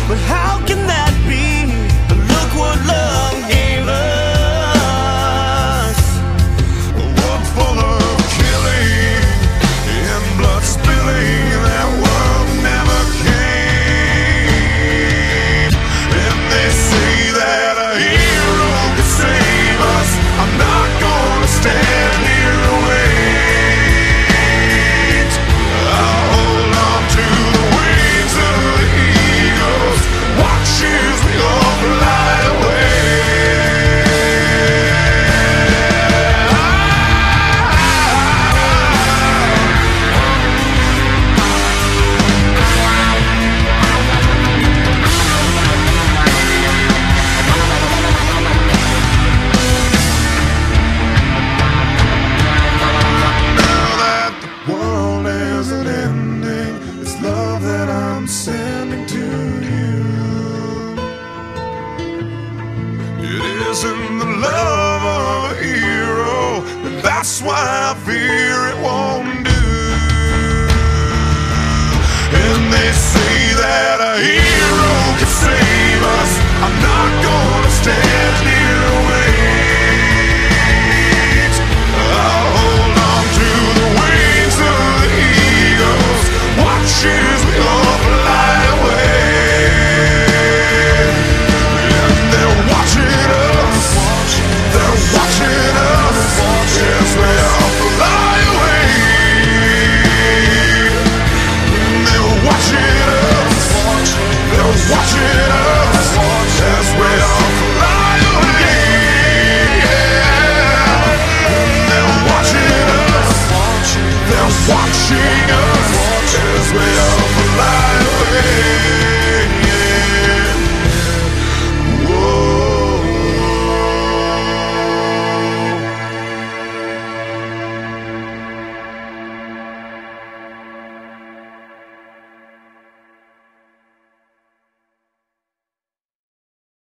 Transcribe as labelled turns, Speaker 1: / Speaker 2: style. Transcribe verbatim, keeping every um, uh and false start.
Speaker 1: But how can that be? Look what love gave us.
Speaker 2: A world full of killing and blood spilling. That world never came. And they say that a hero could save us. I'm not gonna stand here and wait. I'll hold on to the wings of the eagles. Watch as we all fly away. Now that the world isn't ending, it's love that I'm sending to you. It isn't the love of a hero, and that's why I fear it won't do. And they say that a hero can save us. I'm not gonna stand here and wait. I'll hold on to the wings of the eagles. Watch as we all fly.